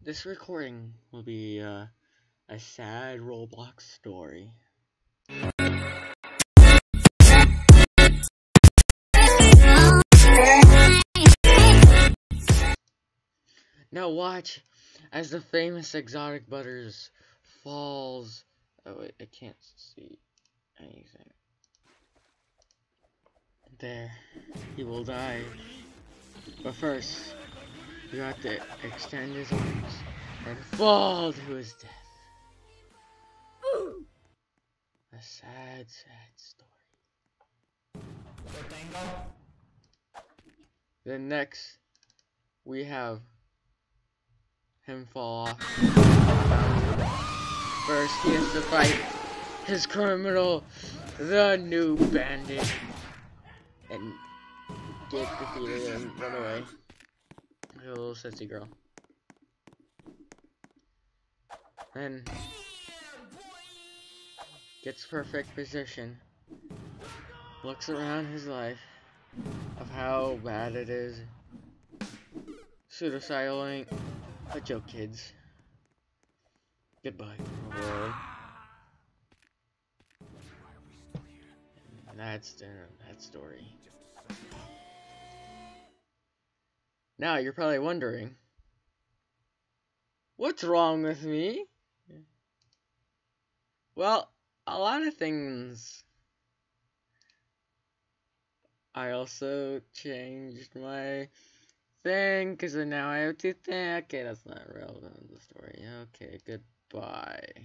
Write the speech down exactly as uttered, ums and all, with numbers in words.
This recording will be uh, a sad Roblox story. Now watch as the famous exotic Butters falls. Oh wait, I can't see anything. There, he will die. But first, you have to extend his arms and fall to his death. A sad, sad story. Then next, we have him fall off. First, he has to fight his criminal, the new bandit, and get defeated and run away. A little sissy girl. Then gets perfect position. Looks around his life of how bad it is. Suicidal ain't a joke, kids. Goodbye, world. And that's the that story. Now you're probably wondering, what's wrong with me? Well, a lot of things. I also changed my thing because now I have to think. Okay, that's not relevant to the story. Okay, goodbye.